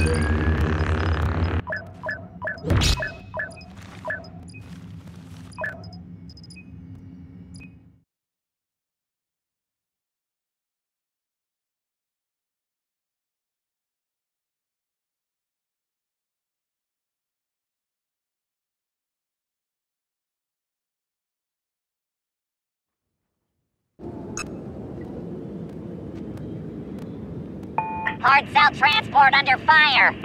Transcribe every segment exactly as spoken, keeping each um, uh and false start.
Hard cell transport under fire.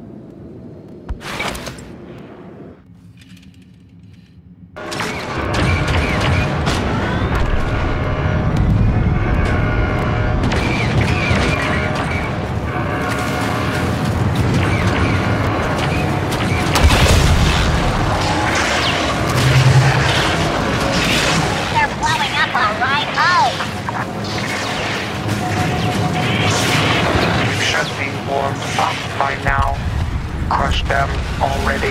They're blowing up all right. Oh! Should be warmed up by now. Crush them already.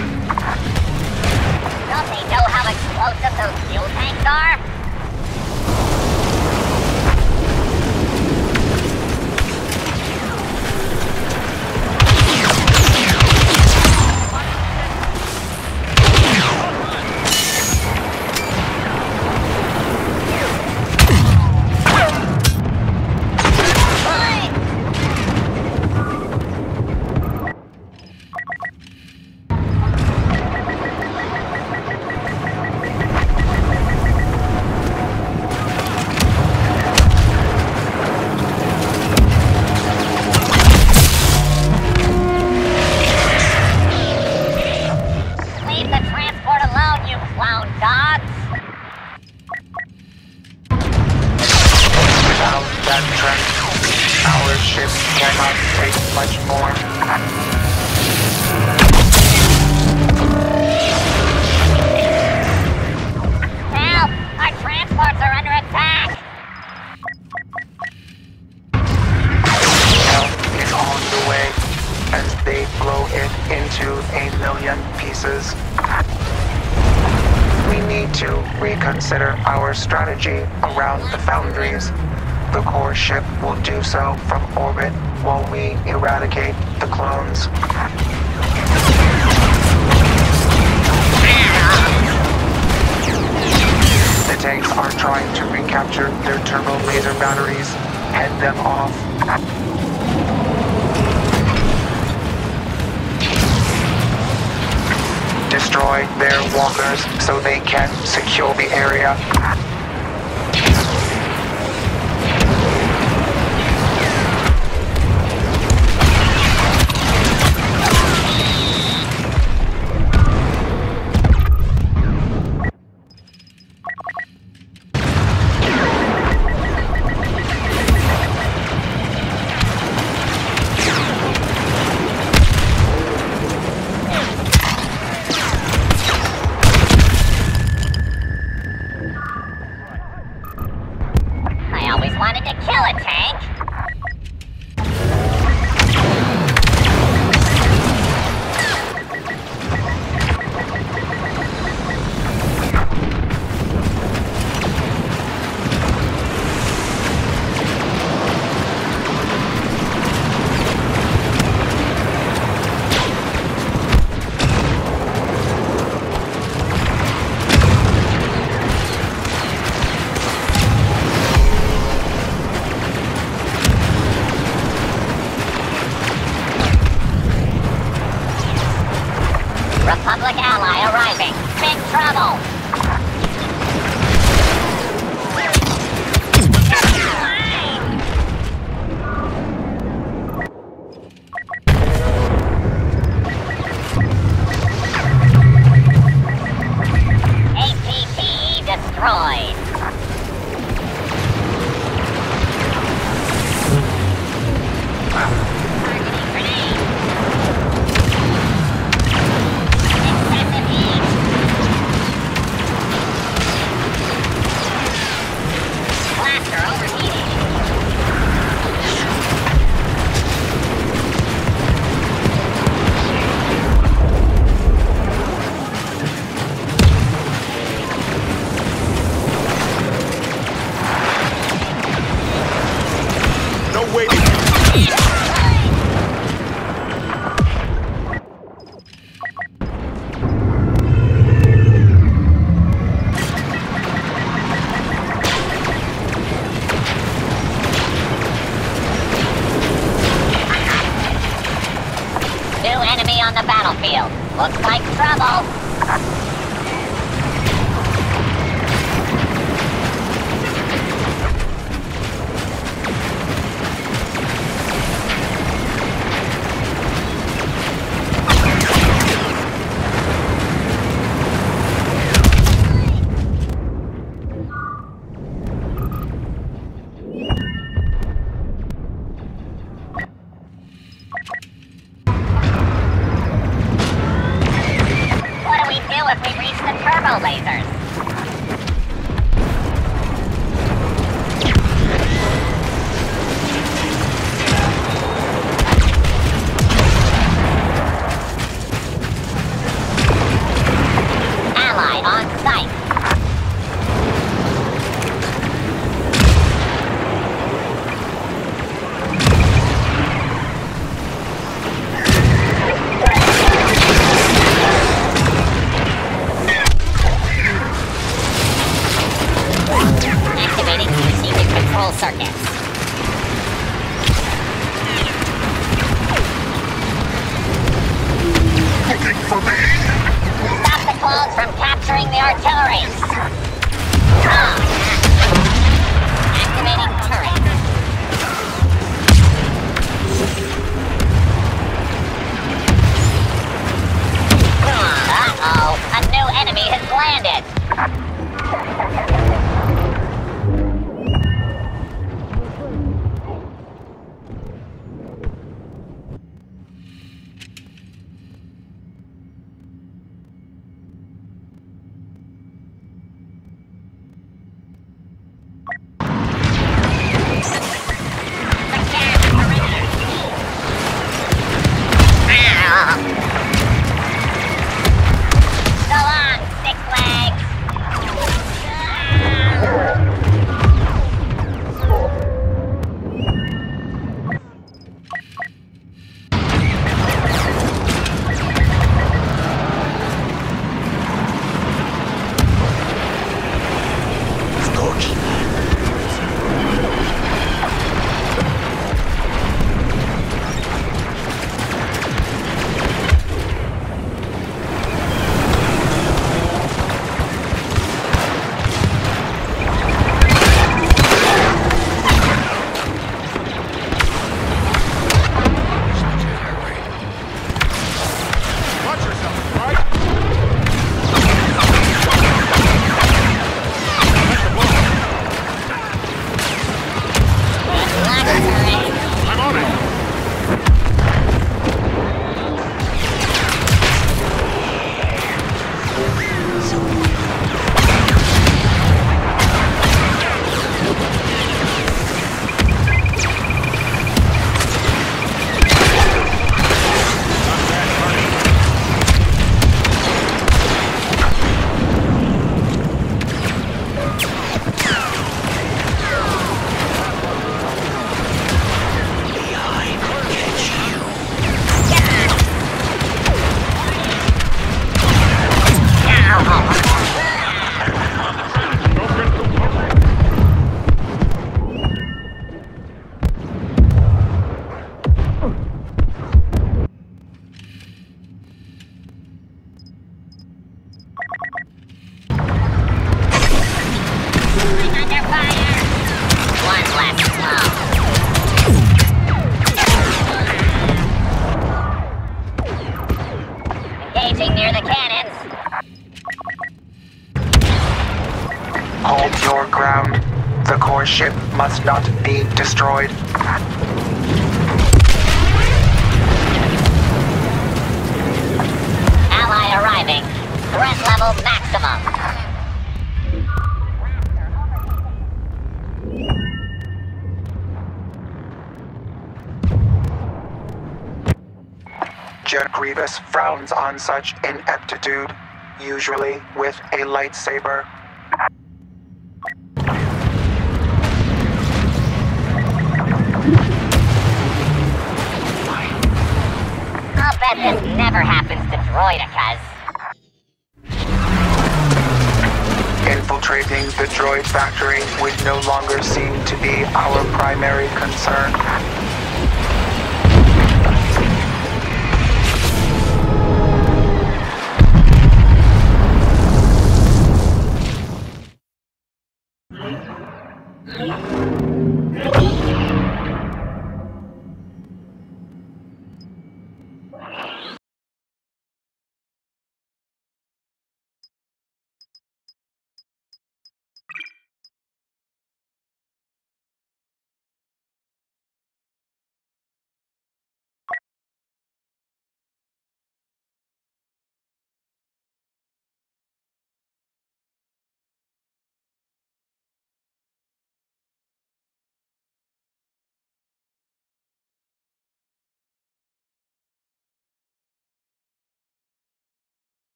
Don't they know how explosive those fuel tanks are? Our ship cannot take much more. Help! Our transports are under attack! Help is on the way as they blow it into a million pieces. We need to reconsider our strategy around the foundries. The core ship will do so from orbit while we eradicate the clones. The tanks are trying to recapture their turbo laser batteries. Head them off. Destroy their walkers so they can secure the area. Wanted to kill a tank. Republic ally arriving. Big trouble! A P T destroyed. battlefield. Looks like trouble. If we reach the turbo lasers. Ally on site. Control circuits. Looking for me? Stop the clones from capturing the artillery. Oh. Activating turret. Uh-oh, a new enemy has landed. Engaging near the cannons. Hold your ground. The core ship must not be destroyed. Ally arriving. Threat level maximum. General Grievous frowns on such ineptitude, usually with a lightsaber. I'll bet this never happens to droidicas. Infiltrating the droid factory would no longer seem to be our primary concern.